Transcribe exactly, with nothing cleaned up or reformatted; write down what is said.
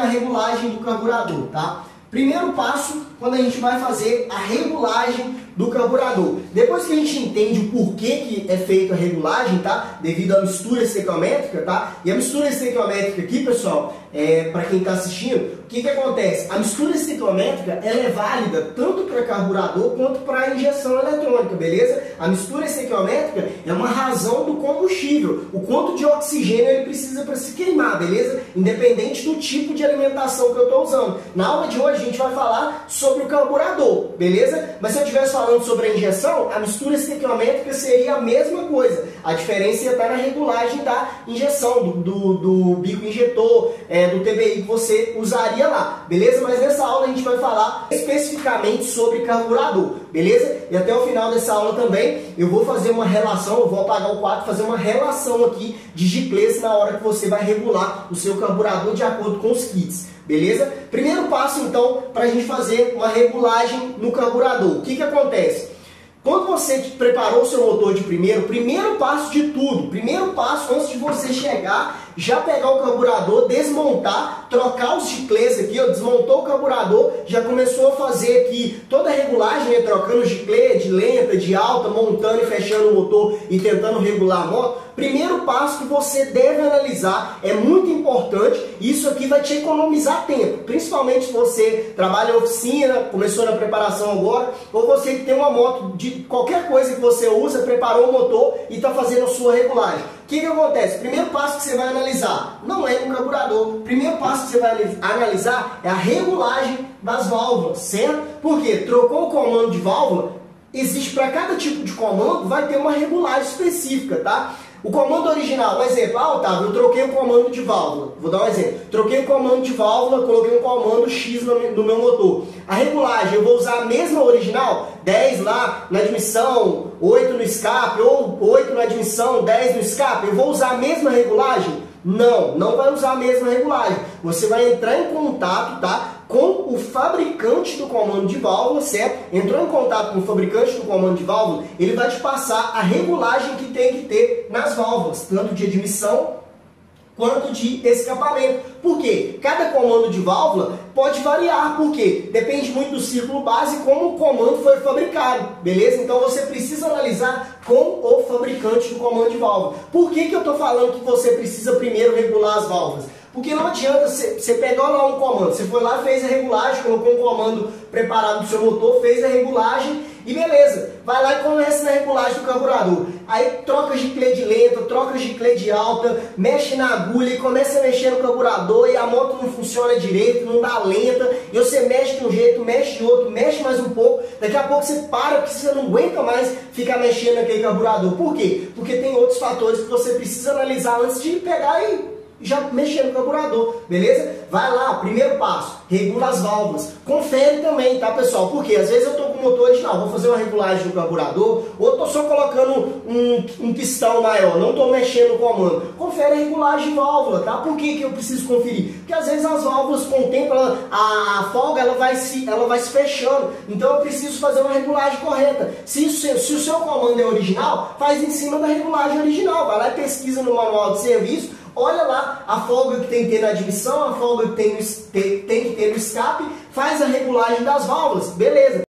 regulagem do carburador, tá? Primeiro passo, quando a gente vai fazer a regulagem do carburador. Depois que a gente entende o porquê que é feita a regulagem, tá? Devido à mistura estequiométrica, tá? E a mistura estequiométrica aqui, pessoal, é, para quem está assistindo, o que que acontece? A mistura estequiométrica, ela é válida tanto para carburador quanto para injeção eletrônica, beleza? A mistura estequiométrica é uma razão do combustível, o quanto de oxigênio ele precisa para se queimar, beleza? Independente do tipo de alimentação que eu estou usando. Na aula de hoje a gente vai falar sobre o carburador, beleza? Mas se eu estivesse falando sobre a injeção, a mistura estequiométrica seria a mesma coisa. A diferença ia estar na regulagem da injeção, do, do, do bico injetor, é, do T B I que você usaria lá, beleza? Mas nessa aula a gente vai falar especificamente sobre carburador, beleza? E até o final dessa aula também eu vou fazer uma relação, eu vou apagar o quadro, fazer uma relação aqui de G-Class na hora que você vai regular o seu carburador de acordo com os kits. Beleza? Primeiro passo, então, para a gente fazer uma regulagem no carburador. O que que acontece? Quando você preparou o seu motor de primeiro, primeiro passo de tudo, primeiro passo antes de você chegar, já pegar o carburador, desmontar, trocar os G-Class aqui, ó, desmontou o carburador, já começou a fazer aqui toda a regulagem, né, trocando G-Class de lenta, de alta, montando e fechando o motor e tentando regular a moto. Primeiro passo que você deve analisar, é muito importante, isso aqui vai te economizar tempo, principalmente se você trabalha em oficina, começou na preparação agora, ou você que tem uma moto de qualquer coisa que você usa, preparou o motor e está fazendo a sua regulagem. O que que acontece? Primeiro passo que você vai analisar, não é no carburador. Primeiro passo que você vai analisar é a regulagem das válvulas, certo? Porque trocou o comando de válvula, existe para cada tipo de comando, vai ter uma regulagem específica, tá? O comando original, um exemplo, ah, Otávio, eu troquei o comando de válvula. Vou dar um exemplo. Troquei o comando de válvula, coloquei um comando X no, no meu motor. A regulagem, eu vou usar a mesma original? dez lá na admissão, oito no escape, ou oito na admissão, dez no escape. Eu vou usar a mesma regulagem? Não, não vai usar a mesma regulagem. Você vai entrar em contato, tá, com o fabricante do comando de válvula, certo? Entrou em contato com o fabricante do comando de válvula, ele vai te passar a regulagem que tem que ter nas válvulas, tanto de admissão quanto de escapamento. Por quê? Cada comando de válvula pode variar, porque depende muito do círculo base e como o comando foi fabricado, beleza? Então você precisa analisar com o fabricante do comando de válvula. Por que que eu estou falando que você precisa primeiro regular as válvulas? Porque não adianta você pegar lá um comando, você foi lá, fez a regulagem, colocou um comando preparado no seu motor, fez a regulagem e beleza. Vai lá e começa na regulagem do carburador. Aí troca G-Class de lenta, troca G-Class de alta, mexe na agulha e começa a mexer no carburador e a moto não funciona direito, não dá lenta, e você mexe de um jeito, mexe de outro, mexe mais um pouco, daqui a pouco você para porque você não aguenta mais ficar mexendo naquele carburador. Por quê? Porque tem outros fatores que você precisa analisar antes de pegar e já mexer no carburador, beleza? Vai lá, primeiro passo, regula as válvulas. Confere também, tá, pessoal? Porque às vezes eu tô com o motor original, vou fazer uma regulagem do carburador, ou eu tô só colocando um, um pistão maior, não tô mexendo no comando. Confere a regulagem de válvula, tá? Por que que eu preciso conferir? Porque às vezes as válvulas, com o tempo, ela, a folga ela vai, se, ela vai se fechando, então eu preciso fazer uma regulagem correta. Se, isso, se o seu comando é original, faz em cima da regulagem original, vai lá e pesquisa no manual de serviço, olha lá a folga que tem que ter na admissão, a folga que tem, no, tem, tem que ter no escape, faz a regulagem das válvulas, beleza.